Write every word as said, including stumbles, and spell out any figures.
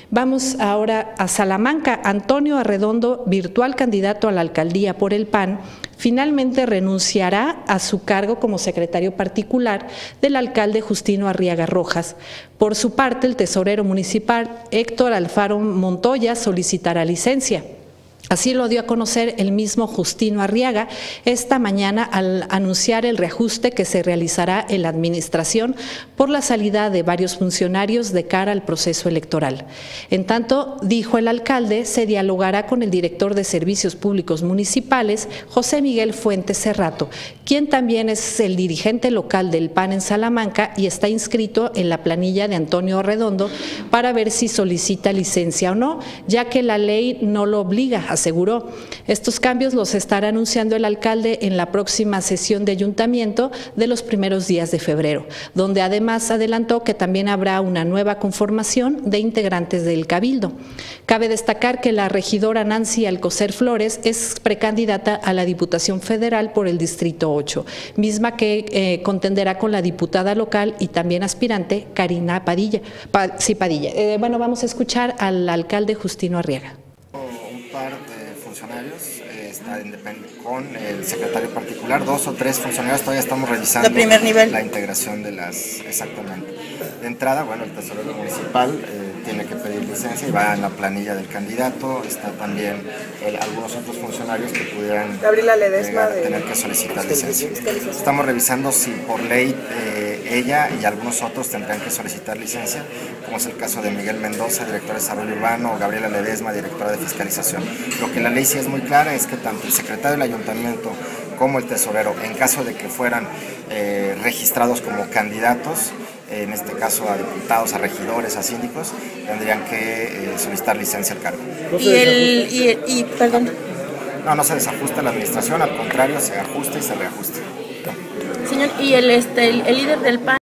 Vamos ahora a Salamanca. Antonio Arredondo, virtual candidato a la alcaldía por el P A N, finalmente renunciará a su cargo como secretario particular del alcalde Justino Arriaga Rojas. Por su parte, el tesorero municipal Héctor Alfaro Montoya solicitará licencia. Así lo dio a conocer el mismo Justino Arriaga esta mañana al anunciar el reajuste que se realizará en la administración por la salida de varios funcionarios de cara al proceso electoral. En tanto, dijo el alcalde, se dialogará con el director de Servicios Públicos Municipales, José Miguel Fuentes Cerrato, quien también es el dirigente local del P A N en Salamanca y está inscrito en la planilla de Antonio Arredondo para ver si solicita licencia o no, ya que la ley no lo obliga a aseguró. Estos cambios los estará anunciando el alcalde en la próxima sesión de ayuntamiento de los primeros días de febrero, donde además adelantó que también habrá una nueva conformación de integrantes del Cabildo. Cabe destacar que la regidora Nancy Alcocer Flores es precandidata a la Diputación Federal por el Distrito ocho, misma que eh, contenderá con la diputada local y también aspirante Karina Padilla. Pa, sí, Padilla. Eh, bueno, vamos a escuchar al alcalde Justino Arriaga. Par de funcionarios eh, está con el secretario particular, dos o tres funcionarios, todavía estamos revisando de primer nivel. La integración de las, exactamente. De entrada, bueno, el tesorero municipal eh, tiene que pedir licencia y va en la planilla del candidato, está también el, algunos otros funcionarios que pudieran Gabriela Ledesma de, tener que solicitar licencia. Estamos revisando si por ley eh, ella y algunos otros tendrán que solicitar licencia, como es el caso de Miguel Mendoza, director de Desarrollo Urbano, o Gabriela Ledesma, directora de Fiscalización. Lo que la ley sí es muy clara es que tanto el secretario del ayuntamiento como el tesorero, en caso de que fueran eh, registrados como candidatos, en este caso a diputados, a regidores, a síndicos, tendrían que eh, solicitar licencia al cargo. Y el, y, el, y perdón. No, no se desajusta la administración, al contrario, se ajusta y se reajusta. Señor, y el, este, el, el líder del P A N